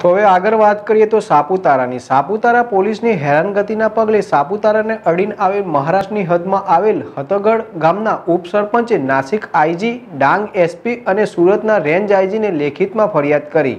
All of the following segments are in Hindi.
તો હવે આગળ વાત કરીએ તો સાપુતારા પોલીસની હેરાનગતિના પગલે સાપુતારાને અડીને આવેલ મહારાષ્ટ્રની હદમાં આવેલ હતગઢ ગામના ઉપસરપંચે નાસિક આઈજી, ડાંગ એસપી અને સુરતના રેન્જ આઈજીને લેખિતમાં ફરિયાદ કરી।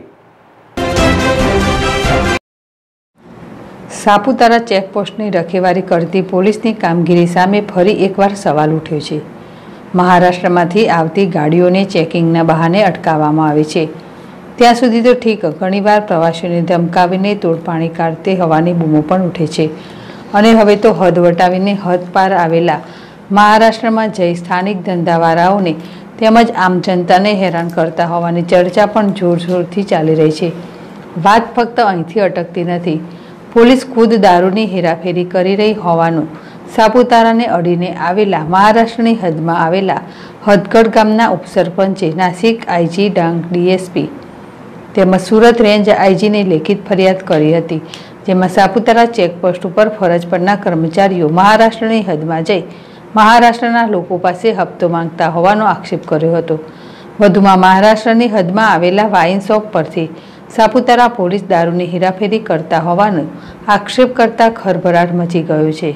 સાપુતારા ચેકપોસ્ટની રખેવાળી કરતી પોલીસની કામગીરી સામે ફરી એકવાર સવાલ ઉઠ્યો છે। મહારાષ્ટ્રમાંથી આવતી ગાડીઓને ચેકિંગના બહાને અટકાવવામાં આવે છે। ત્યાં સુધી તો ઠીક, ઘણીવાર પ્રવાસીઓને ધમકાવીને તોડપાણી કાઢતે હોવાની બૂમો પણ ઉઠે છે અને હવે તો હદ વટાવીને હદ પાર આવેલા મહારાષ્ટ્રમાં જઈ સ્થાનિક ધંધાવાળાઓને તેમજ આમ જનતાને હેરાન કરતા હોવાની ચર્ચા પણ જોરશોરથી ચાલી રહી છે। વાત ફક્ત અહીંથી અટકતી નથી। પોલીસ ખુદ દારૂની હેરાફેરી કરી રહી હોવાનું સાપુતારાને અડીને આવેલા મહારાષ્ટ્રની હદમાં આવેલા હતગઢ ગામના ઉપસરપંચે નાસિક આઈજી, ડાંગ ડીએસપી તેમજ સુરત રેન્જ આઈજીને લેખિત ફરિયાદ કરી હતી, જેમાં સાપુતારા ચેકપોસ્ટ ઉપર ફરજ પરના કર્મચારીઓ મહારાષ્ટ્રની હદમાં જઈ મહારાષ્ટ્રના લોકો પાસે હપ્તો માંગતા હોવાનો આક્ષેપ કર્યો હતો। વધુમાં મહારાષ્ટ્રની હદમાં આવેલા વાઇન શોપ પરથી સાપુતારા પોલીસ દારૂની હેરાફેરી કરતા હોવાનો આક્ષેપ કરતા ખળભળાટ મચી ગયો છે।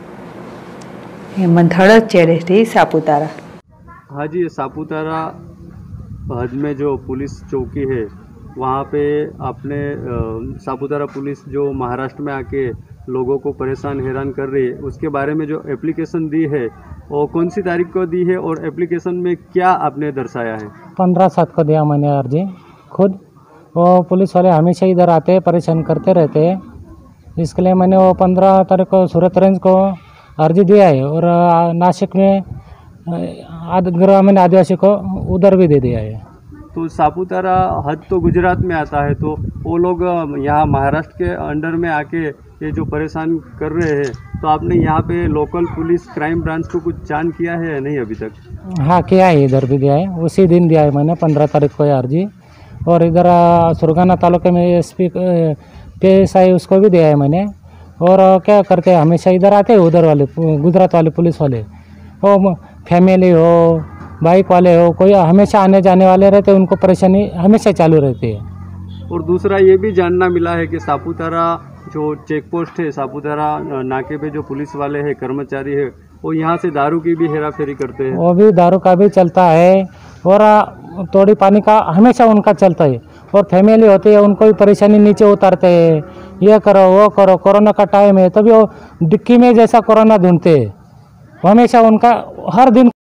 હેમંત હળદ, ચેરેસ્ટી, सापुतारा। हाँ जी, सापुतारा हद में जो पुलिस चौकी है वहाँ पे आपने सापुतारा पुलिस जो महाराष्ट्र में आके लोगों को परेशान हैरान कर रही है उसके बारे में जो एप्लीकेशन दी है वो कौन सी तारीख को दी है और एप्लीकेशन में क्या आपने दर्शाया है? 15/7 को दिया मैंने अर्जी खुद। वो पुलिस वाले हमेशा इधर आते हैं, परेशान करते रहते हैं, इसके लिए मैंने वो 15 तारीख को सूरत रेंज को अर्जी दिया है और नासिक में ग्रामीण आदिवासी को उधर भी दे दिया है। तो सापुतारा हद तो गुजरात में आता है, तो वो लोग यहाँ महाराष्ट्र के अंडर में आके ये जो परेशान कर रहे हैं, तो आपने यहाँ पे लोकल पुलिस क्राइम ब्रांच को कुछ जान किया है या नहीं अभी तक? हाँ किया है, इधर भी दिया है, उसी दिन दिया है मैंने 15 तारीख को अर्जी। और इधर सुरगाना तालुके में एसपी PSI उसको भी दिया है मैंने। और क्या करते हैं, हमेशा इधर आते हैं उधर वाले गुजरात वाले पुलिस वाले, वो फैमिली हो, बाइक वाले हो, कोई हमेशा आने जाने वाले रहते हैं, उनको परेशानी हमेशा चालू रहती है। और दूसरा ये भी जानना मिला है कि सापुतारा जो चेक पोस्ट है, सापुतारा नाके पे जो पुलिस वाले हैं, कर्मचारी है, वो यहाँ से दारू की भी हेराफेरी करते हैं। वो भी दारू का भी चलता है और तोड़ी पानी का हमेशा उनका चलता है। और फैमिली होती है, उनको भी परेशानी नीचे उतारते हैं, ये करो वो करो, कोरोना का टाइम है तभी वो डिक्की में जैसा कोरोना ढूंढते हैं। हमेशा उनका हर दिन